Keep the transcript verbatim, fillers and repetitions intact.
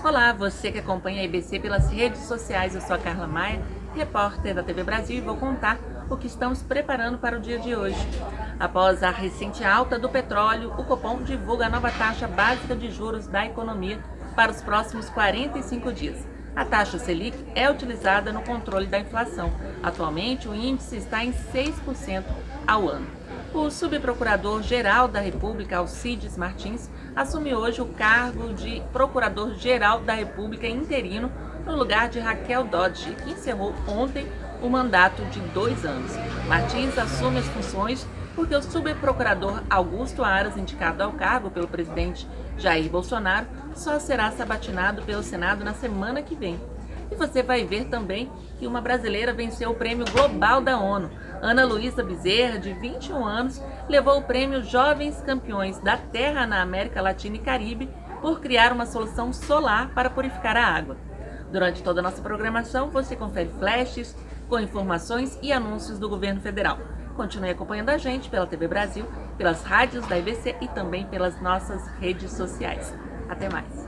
Olá, você que acompanha a I B C pelas redes sociais, eu sou a Carla Maia, repórter da T V Brasil, e vou contar o que estamos preparando para o dia de hoje. Após a recente alta do petróleo, o Copom divulga a nova taxa básica de juros da economia para os próximos quarenta e cinco dias. A taxa Selic é utilizada no controle da inflação. Atualmente, o índice está em seis por cento ao ano. O subprocurador-geral da República, Alcides Martins, assume hoje o cargo de Procurador-Geral da República interino no lugar de Raquel Dodge, que encerrou ontem o mandato de dois anos. Martins assume as funções porque o subprocurador Augusto Aras, indicado ao cargo pelo presidente Jair Bolsonaro, só será sabatinado pelo Senado na semana que vem. E você vai ver também que uma brasileira venceu o Prêmio Global da ONU. Ana Luísa Bezerra, de vinte e um anos, levou o prêmio Jovens Campeões da Terra na América Latina e Caribe por criar uma solução solar para purificar a água. Durante toda a nossa programação, você confere flashes com informações e anúncios do governo federal. Continue acompanhando a gente pela T V Brasil, pelas rádios da I B C e também pelas nossas redes sociais. Até mais!